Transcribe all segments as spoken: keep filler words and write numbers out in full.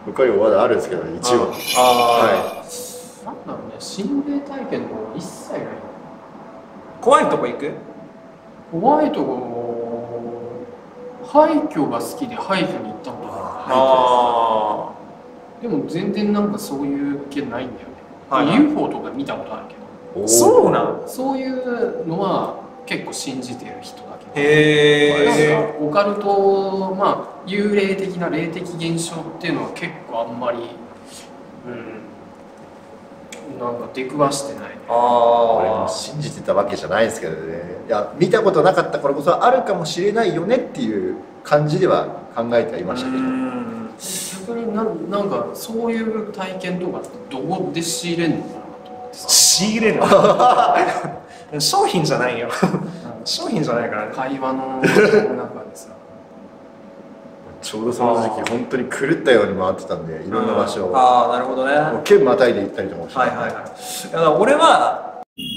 他にもまだあるんですけど、一応。 ああ、 なんだろうね、心霊体験とか一切ない。 怖いとこ行く？ 怖いとこ、廃墟が好きで廃墟に行ったことあある。でも全然なんかそういう系ないんだよね。 はいはい、 ユーフォー とか見たことあるけど、 そうなの？ そういうのは結構信じてる人だけど、 へえ。 なんかオカルト、まあ幽霊的な霊的現象っていうのは結構あんまり、うん、なんか出くわしてない。 あ俺もあ、 信じてたわけじゃないですけどね。いや、見たことなかったからこそあるかもしれないよねっていう感じでは考えてはいましたけど。 逆にな、なんかそういう体験とかってどこで仕入れんのかなと思ってさ。 仕入れるの商品じゃないよ商品じゃないからね。 会話の中でさちょうどその時期本当に狂ったように回ってたんで、いろんな場所を。 ああ、なるほどね。 もう県またいで行ったりとかもして。 はいはいはい。だから俺は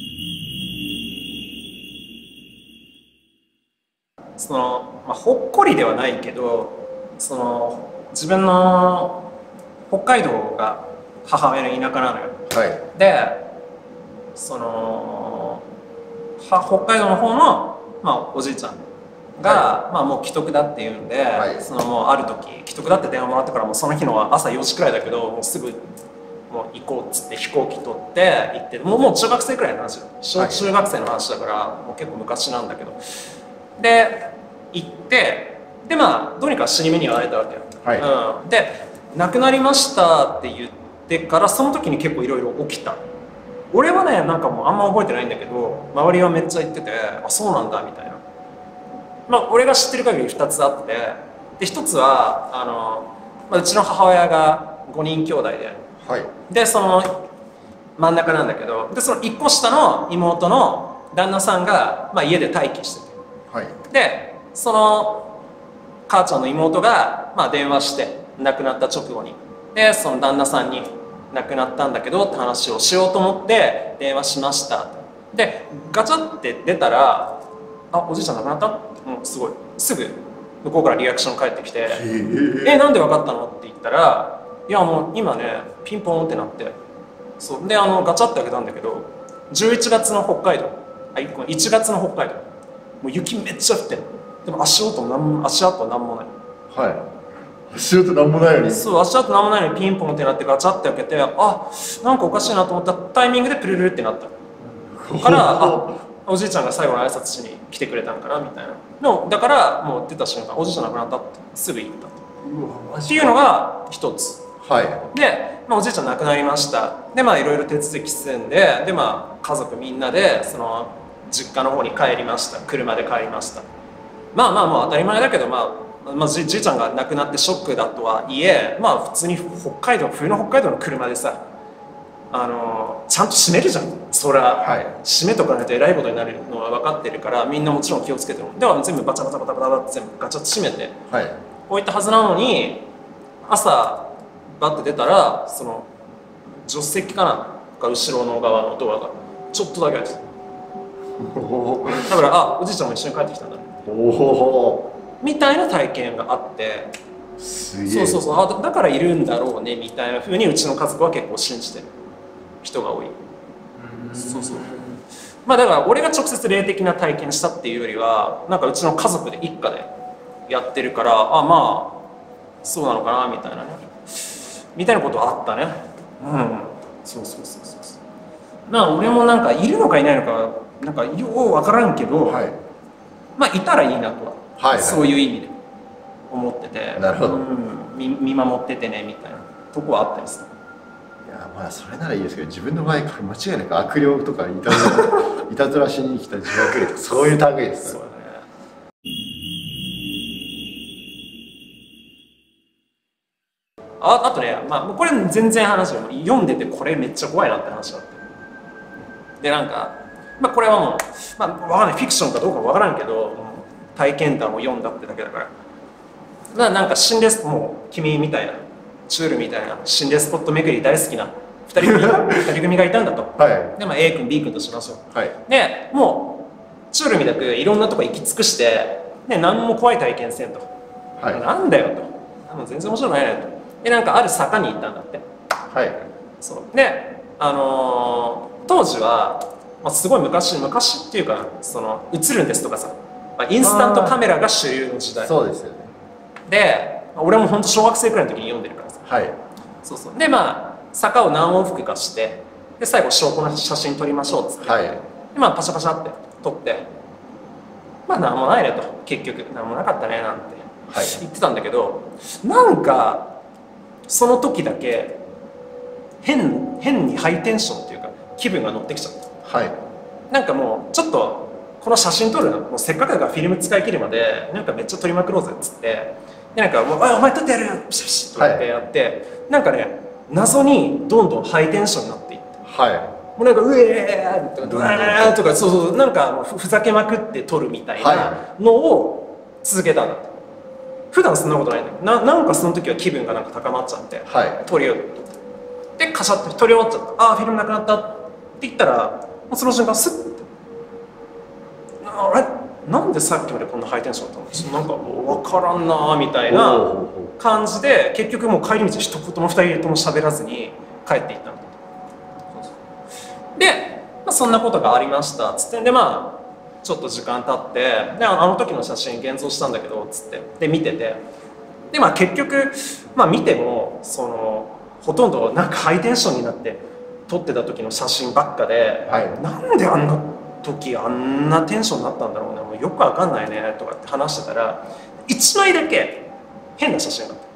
その、まあ、ほっこりではないけど、その自分の北海道が母親の田舎なのよ。 はい。 で、そのは北海道の方の、まあ、おじいちゃんが、はい、まあ、もう既得だっていうんで、はい、そのもうある時既得だって電話もらってからもうその日の朝よじくらいだけど、もうすぐもう行こうっつって飛行機取って行って、もうもう中学生くらいの話よ。小中学生の話だから、はい、もう結構昔なんだけど、で行ってでまあどうにか死に目には会えたわけよ。はい、うん、で亡くなりましたって言ってからその時に結構いろいろ起きた。俺はねなんかもうあんま覚えてないんだけど、周りはめっちゃ言ってて、あそうなんだみたいな。まあ俺が知ってる限りふたつあって、でひとつはあの、まあ、うちの母親がごにん兄弟で、はい、でその真ん中なんだけど、でそのいっこ下の妹の旦那さんが、まあ、家で待機してて、はい、でその母ちゃんの妹が、まあ、電話して亡くなった直後に、でその旦那さんに亡くなったんだけどって話をしようと思って電話しました。でガチャって出たら「あおじいちゃん亡くなった?」もうすごいすぐ向こうからリアクション返ってきて「えなんで分かったの?」って言ったら「いやもう今ねピンポンってなって、そうであのガチャって開けたんだけどじゅういちがつの北海道、あいちがつの北海道もう雪めっちゃ降ってる。でも足音なん足跡なんもない。はい。足音なんもないのに。そう足跡なんもないのにピンポンってなってガチャって開けて、あなんかおかしいなと思ったタイミングでプルルルってなった。からあおじいちゃんが最後の挨拶しに来てくれたんかなみたいなのだからもう出た瞬間おじいちゃん亡くなったってすぐ言ったっていうのが一つ。はい。で、まあ、おじいちゃん亡くなりました。でまあいろいろ手続き進んで、でまあ家族みんなでその実家の方に帰りました。車で帰りました。まあまあもう当たり前だけど、まあ、まあじじいちゃんが亡くなってショックだとはいえ、まあ普通に北海道冬の北海道の車でさ、あのちゃんと閉めるじゃん。そりゃ、はい、閉めとかないとえらいことになるのは分かってるからみんなもちろん気をつけてる。では全部バチャバチャバタバタって全部ガチャッと閉めて、はい、置いたはずなのに朝バッて出たらその助手席かなか後ろの側のドアがちょっとだけ開いてた。だからあおじいちゃんも一緒に帰ってきたんだおおみたいな体験があって、すげえそうそうそうあ だ, だからいるんだろうねみたいなふうにうちの家族は結構信じてる人が多い。そうそうまあだから俺が直接霊的な体験したっていうよりはなんかうちの家族で一家でやってるからあまあそうなのかなみたいなねみたいなことはあったね。うんそうそうそうそうまあ俺もなんかいるのかいないのかなんかよう分からんけど、はい、まあいたらいいなとは、はいはい、そういう意味で思っててなるほど、うん、見, 見守っててねみたいなとこはあったりする。 いやまあそれならいいですけど自分の場合間違いなく悪霊とかいたずらいたずらしに来た自爆霊とかそういう類ですから。そうだね。 あ, あとね、まあ、これ全然話よ読んでてこれめっちゃ怖いなって話があってでなんか、まあ、これはもう、まあ、分かんないフィクションかどうか分からんけど体験談を読んだってだけだからなんか心霊スポットもう君みたいなチュールみたいな心霊スポット巡り大好きなふたり組ふたり組がいたんだと、はい、で、まあ、A 君 B 君としましょう、はい、でもうチュールみたくいろんなとこ行き尽くしてで何も怖い体験せんと、はい、なんだよと全然面白くないねとでなんかある坂に行ったんだって。 はい。 そうで、あのー、当時は、まあ、すごい昔昔っていうかその映るんですとかさ、まあ、インスタントカメラが主流の時代。 そうですよね。 で俺も本当小学生くらいの時に読んでるからさ。 はい。 そうそうでまあ坂を何往復かしてで最後証拠の写真撮りましょうっつって、 はい。 でまあパシャパシャって撮ってまあ何もないねと結局何もなかったねなんて言ってたんだけど、なんかその時だけ変変にハイテンションっていうか気分が乗ってきちゃった。 はい。 なんかもうちょっとこの写真撮るのもうせっかくだからフィルム使い切るまでなんかめっちゃ撮りまくろうぜっつってでなんかもう「お前撮ってやるよピシャピシャ」とかってやって、はい、なんかね謎にどんどんハイテンションになっていって、 はい、 もうなんか「うえー!」とか「うえー!」とかそうそうなんかふざけまくって撮るみたいなのを続けたんだって。普段そんなことないんだけど な, なんかその時は気分がなんか高まっちゃって、はい、撮りようでカシャって撮り終わっちゃった。ああフィルムなくなったって言ったらもうその瞬間スッてあれなんでさっきまでこんなハイテンションだったのなんかもう分からんなみたいな感じで結局もう帰り道一言も二人とも喋らずに帰っていったの。で、まあ、そんなことがありましたっつってでまあちょっと時間経ってであの時の写真現像したんだけどっつってで見ててでまあ結局まあ見てもそのほとんどなんかハイテンションになって撮ってた時の写真ばっかで、はい、なんであんな時あんなテンションになったんだろうねもうよくわかんないねとかって話してたらいちまいだけ変な写真があった。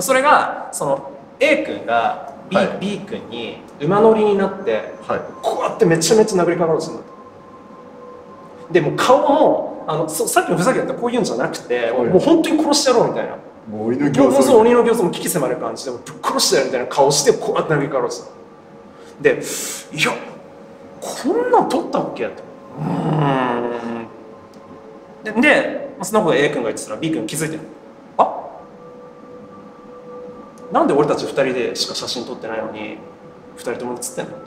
それがその A 君が B,、はい、B 君に馬乗りになって、はい、こうやってめちゃめちゃ殴りかかろうとするんだって。でもう顔もあのさっきのふざけたこういうんじゃなくて、はい、もう本当に殺してやろうみたいなもう鬼の形相鬼の形相も危機迫る感じでぶっ殺してやるみたいな顔してこうやって殴りかかろうとする。でいやこんなん撮ったっけとうんででそのこと A 君が言ってたら B 君気づいてる。あなんで俺たちふたりでしか写真撮ってないのにふたりとも写ってんの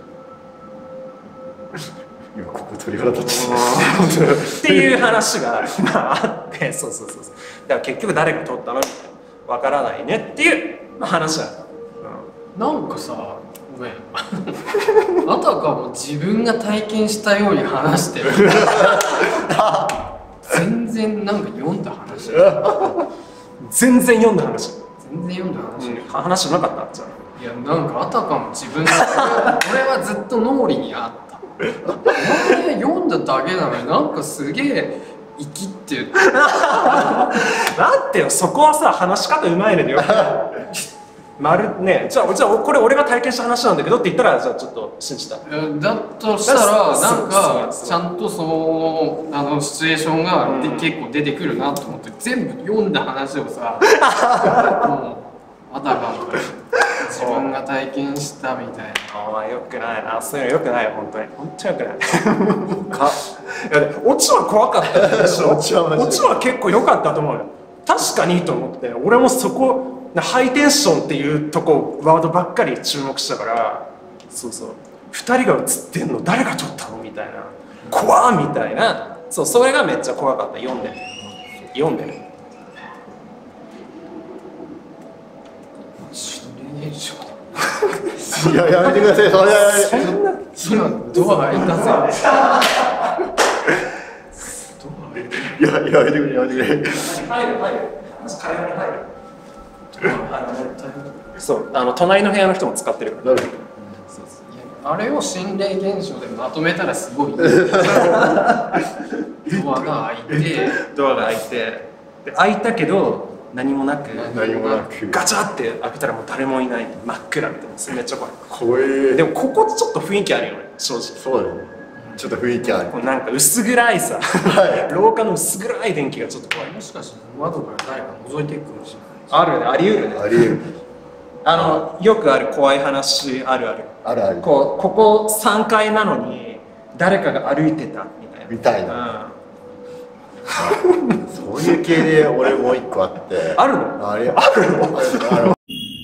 今ここ鳥肌立ちっていう話があってそうそうそうそうだから結局誰が撮ったのみたいなわからないねっていう話だ、 うん、なんかさごめんあたかも自分が体験したように話してる全然なんか読んだ話全然読んだ話全然読んだ話、うん、 話じゃなかったじゃあいやなんかあたかも自分が俺はずっと脳裏にあったお前読んだだけなのになんかすげえ生きってるだってよそこはさ話し方うまいねでよまるねじゃあじゃあこれ俺が体験した話なんだけどって言ったらじゃあちょっと信じただとしたらなんかちゃんとそのあのシチュエーションがで、うん、結構出てくるなと思って全部読んだ話をさもうあたかも自分が体験したみたいな。 ああよくないなそういうのよくない本当に本当によくないかいやオチは怖かったでしょオチはオチは結構良かったと思うよ確かにと思って俺もそこハイテンションっていうとこワードばっかり注目したからそうそうふたりが写ってんの誰が撮ったのみたいな怖っみたいなそうそれがめっちゃ怖かった読んで読んでるいややめてくださいそれそんな今ドア開いたぜいややめてくれやめてくれ入る入る会話に入るそうあの隣の部屋の人も使ってるからあれを心霊現象でまとめたらすごいドアが開いてドアが開いてで開いたけど何もなく何もなくガチャって開けたらもう誰もいない真っ暗みたいなめっちゃ怖い怖いでもここちょっと雰囲気あるよね正直そうだよねちょっと雰囲気あるなんか薄暗いさ、はい、廊下の薄暗い電気がちょっと怖いもしかして窓から誰か覗いていくかもしれないあるよねあり得るねあり得るあのよくある怖い話あるあるあるあるこうここさんがいなのに誰かが歩いてたみたいなみたいな、うん、そういう系で俺もう一個あってあるのあれあるのある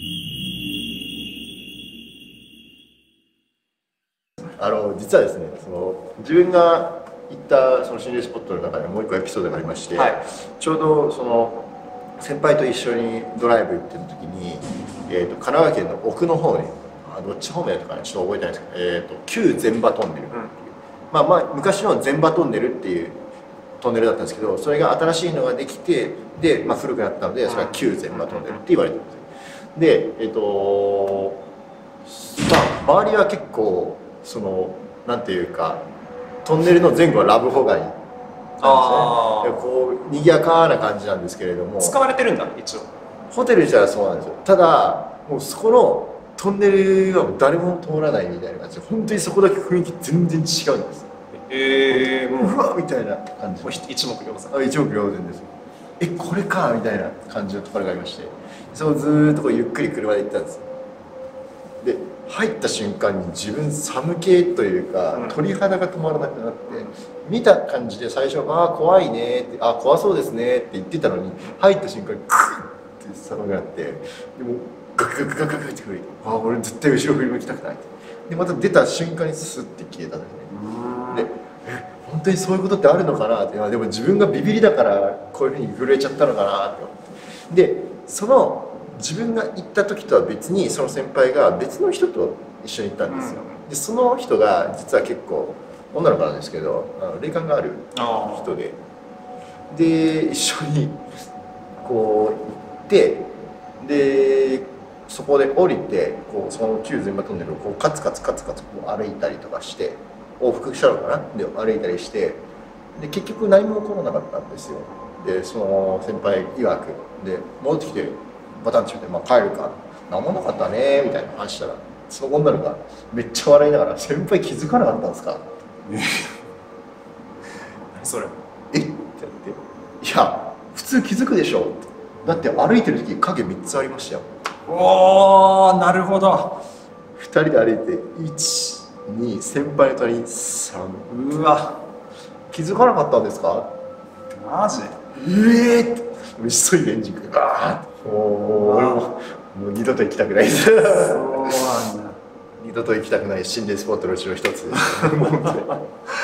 あの実はですねその自分が行ったその心霊スポットの中でもう一個エピソードがありまして、はい、ちょうどその先輩と一緒にドライブ行ってる時に、えー、と神奈川県の奥の方にあどっち方面だったかなちょっと覚えてないんですけど、えー、と旧前場トンネルっていう、うん、まあまあ昔の前場トンネルっていうトンネルだったんですけど、それが新しいのができてで、まあ、古くなったのでそれは旧前場トンネルって言われてるんですよ。でえっ、ー、とまあ周りは結構そのなんていうかトンネルの前後はラブホ街なんですね。こう賑やかな感じなんですけれども、 使われてるんだ一応ホテル自体はそうなんですよ。ただもうそこのトンネルは誰も通らないみたいな感じで、本当にそこだけ雰囲気全然違うんです。 えー、 うわみたいな感じ。 一目瞭然。 あ、一目瞭然です。え、これかみたいな感じのところがありまして、そこをずーっとこうゆっくり車で行ったんです。で入った瞬間に自分寒気というか、うん、鳥肌が止まらなくなって、見た感じで最初「ああ怖いね」って「あ怖そうですね」って言ってたのに、入った瞬間にクッって寒くなって、でもガクガクガクガクってくる。ああ俺絶対後ろ振り向きたくない。でまた出た瞬間にスッて消えたんですね。でえ本当にそういうことってあるのかなって、でも自分がビビりだからこういうふうに震えちゃったのかなって思って、でその自分が行った時とは別にその先輩が別の人と一緒に行ったんですよ。でその人が実は結構女の子なんですけど、あの霊感がある人で、で一緒にこう行って、でそこで降りてこうその旧前場トンネルをこうカツカツカツカツこう歩いたりとかして往復したのかなで歩いたりして、で結局何も起こらなかったんですよ。でその先輩曰くで戻ってきてバタンって言って、まあ、帰るか何もなかったねみたいな話したら、その女の子がめっちゃ笑いながら「先輩気づかなかったんですか?」 何それえって言って「いや普通気づくでしょ」って「だって歩いてる時影みっつありましたよ」 おーなるほど。 ふたりで歩いていちに先輩の隣にさん、 うわ気づかなかったんですかマジええー、って急いでエンジンがガーッて、もう俺ももう二度と行きたくないです。そうなんだ。二度と行きたくない心霊スポットのうちの一つです。